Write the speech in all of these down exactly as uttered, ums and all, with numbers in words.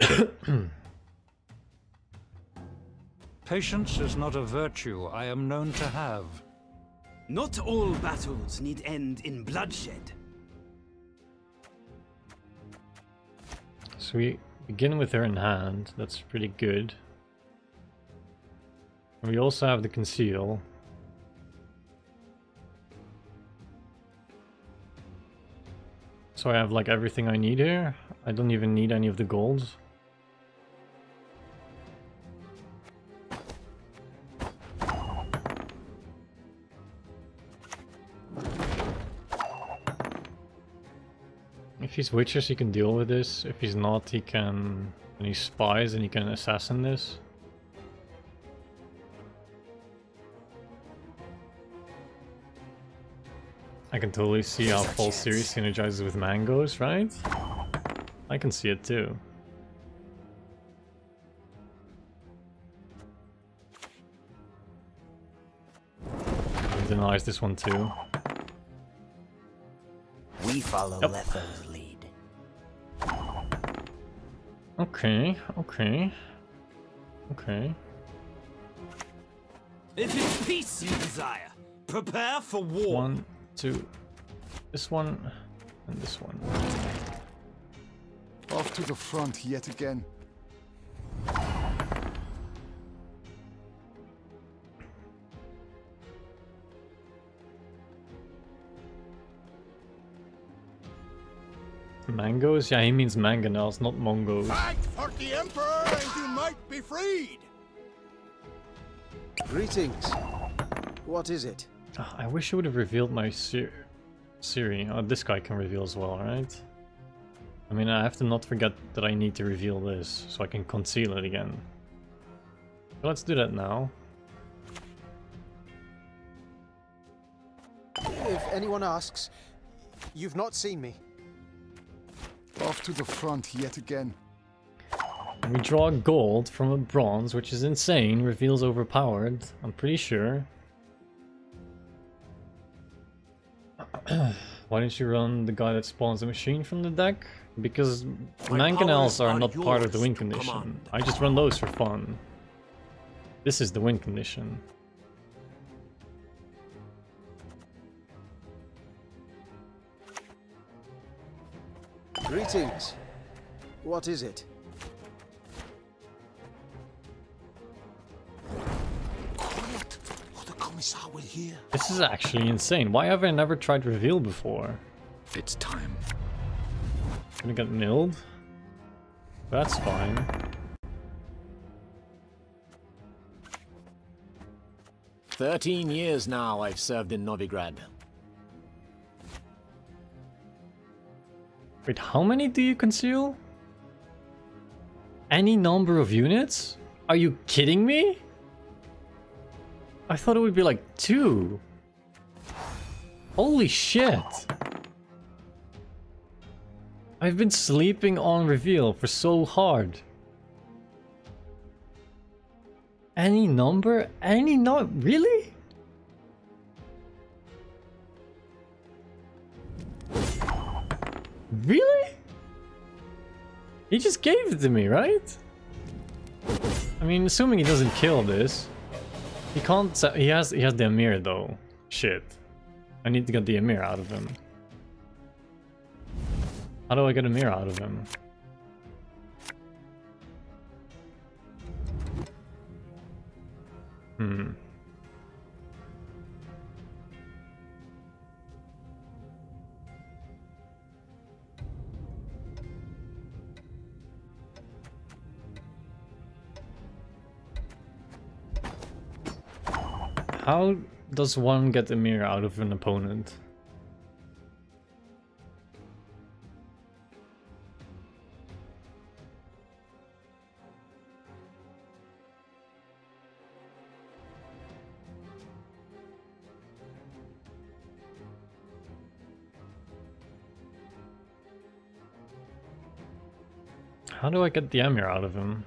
Patience is not a virtue I am known to have. Not all battles need end in bloodshed. So we begin with her in hand. That's pretty good. We also have the conceal. So I have like everything I need here. I don't even need any of the gold. If he's witches, he can deal with this. If he's not, he can... When he spies, and he can assassin this. I can totally see how false Ciri synergizes with mangoes, right? I can see it too. He denies this one too. We follow Yep. Letho's lead. Okay, okay. Okay. If it's peace you desire, prepare for war. One, two. This one, and this one. Off to the front yet again. Mangoes? Yeah, he means mangonels, not mongos. Fight for the Emperor and you might be freed! Greetings. What is it? Ah, I wish you would have revealed my Cir Ciri. Oh, this guy can reveal as well, right? I mean, I have to not forget that I need to reveal this, so I can conceal it again. So let's do that now. If anyone asks, you've not seen me. Off to the front yet again. We draw gold from a bronze, which is insane. Reveals overpowered, I'm pretty sure. Why didn't you run the guy that spawns the machine from the deck? Because mangonels are not part of the win condition. I just run those for fun. This is the win condition. Greetings. What is it? Quiet, or the Commissar will hear. This is actually insane. Why have I never tried reveal before? It's time. Gonna get milled? That's fine. Thirteen years now I've served in Novigrad. Wait, how many do you conceal? Any number of units? Are you kidding me? I thought it would be like two. Holy shit. I've been sleeping on reveal for so hard. Any number? Any not really? Really? He just gave it to me, right? I mean, assuming he doesn't kill this. He can't. He has. He has the Emhyr though. Shit. I need to get the Emhyr out of him. How do I get Emhyr out of him? Hmm. How does one get Emhyr out of an opponent? How do I get the Emhyr out of him?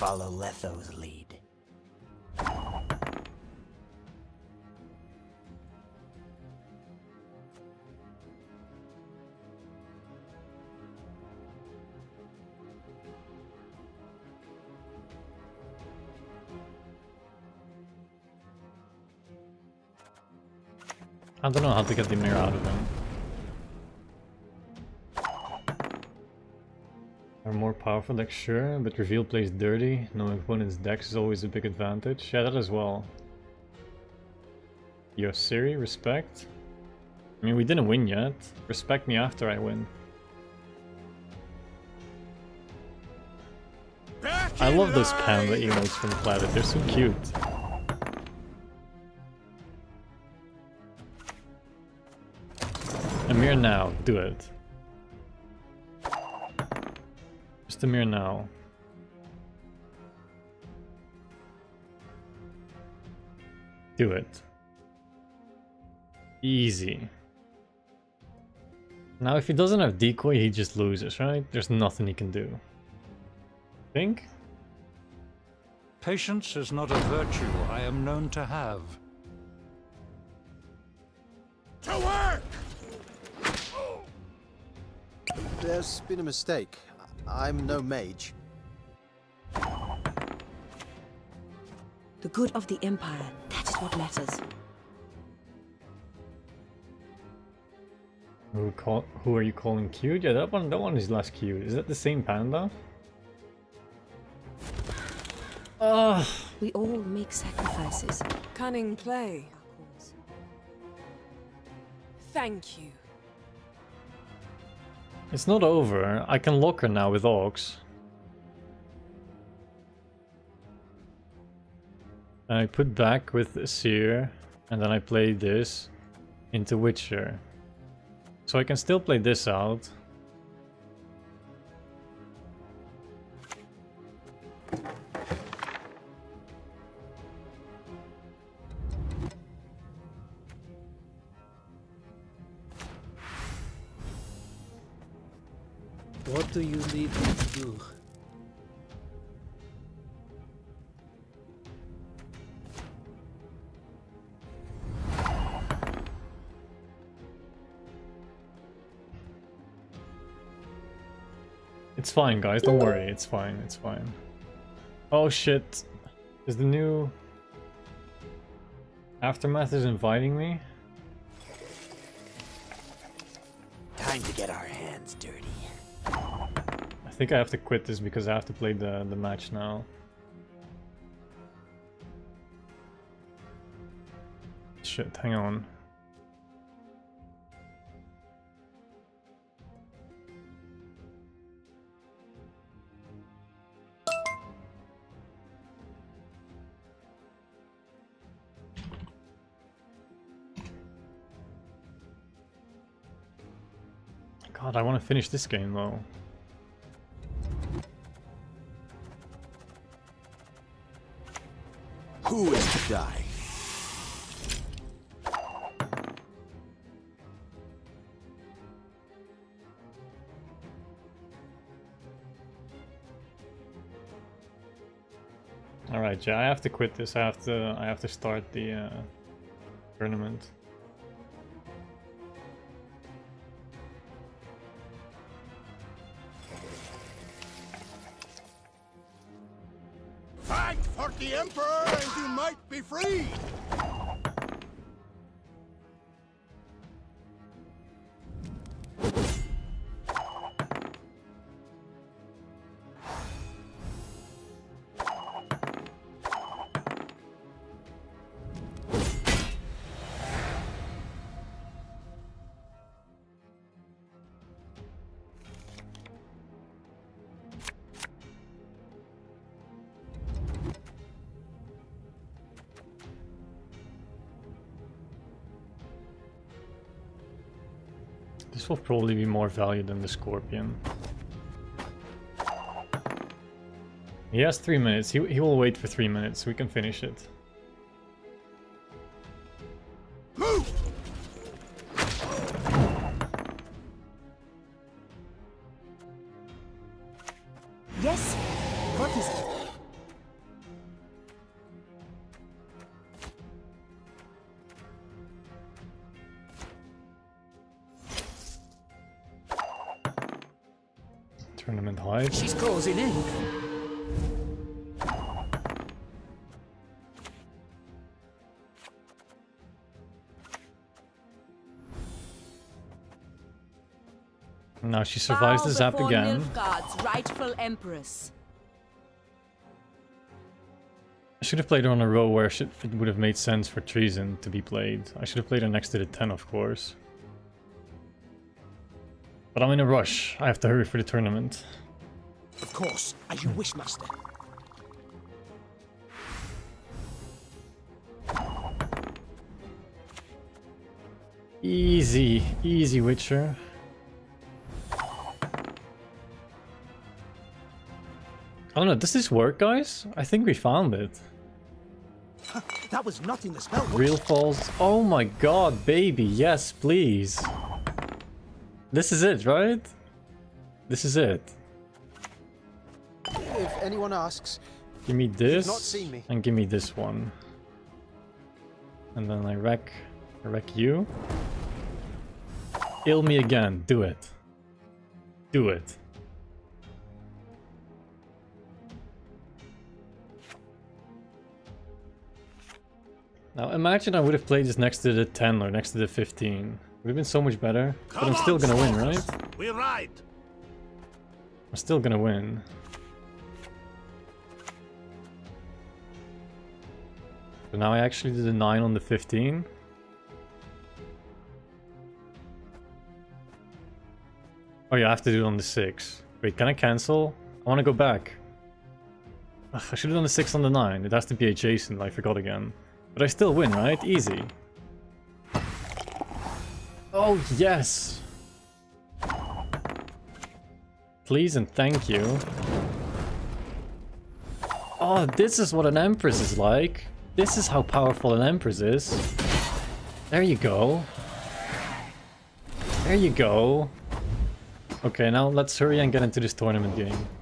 follow Letho's lead. I don't know how to get the mirror out of him. Are more powerful decks, sure, but reveal plays dirty. Knowing opponent's decks is always a big advantage. Yeah, that as well. Yo, Ciri, respect. I mean, we didn't win yet. Respect me after I win. I love those panda emotes from Planet. They're so cute. Emhyr now, do it. Just Emhyr now. Do it. Easy. Now if he doesn't have decoy, he just loses, right? There's nothing he can do. Think? Patience is not a virtue I am known to have. To work! There's been a mistake. I'm no mage. The good of the Empire, that is what matters. Who call? Who are you calling cute? Yeah, that one. That one is less cute. Is that the same panda? Ugh. We all make sacrifices. Cunning play. Thank you. It's not over. I can lock her now with Orcs. I put back with Ciri, and then I play this into Witcher. So I can still play this out. What do you need me to do? It's fine, guys. Don't worry. It's fine. It's fine. Oh shit. Is the new Aftermath is inviting me? Time to get our hands dirty. I think I have to quit this because I have to play the, the match now. Shit, hang on. God, I want to finish this game though. Who is to die? All right, yeah, I have to quit this. I have to. I have to start the uh, tournament. Fight for the Emperor and you might be free! This will probably be more value than the Scorpion. He has three minutes. He, he will wait for three minutes. We can finish it. Move! Yes? What is it? Tournament hype. She's closing in. Now she survives the zap again. Nilfgaard's rightful empress. I should have played her on a row where it would have made sense for treason to be played. I should have played her next to the ten, of course. But I'm in a rush. I have to hurry for the tournament. Of course, as you wish, master. Easy, easy Witcher. I don't know, does this work, guys? I think we found it. That was not in the spell. Real falls. Oh my god, baby, yes, please. This is it, right? This is it. If anyone asks, Give me this, not seen me. and give me this one. And then I wreck, I wreck you. Ill me again, do it. Do it. Now imagine I would have played this next to the ten or next to the fifteen. Would have been so much better. But I'm still gonna win, right? We're right. I'm still gonna win. So now I actually did a nine on the fifteen. Oh yeah, I have to do it on the six. Wait, can I cancel? I want to go back. Ugh, I should have done the six on the nine. It has to be adjacent, I forgot again. But I still win, right? Easy. Oh, yes! Please and thank you. Oh, this is what an Empress is like. This is how powerful an Empress is. There you go. There you go. Okay, now let's hurry and get into this tournament game.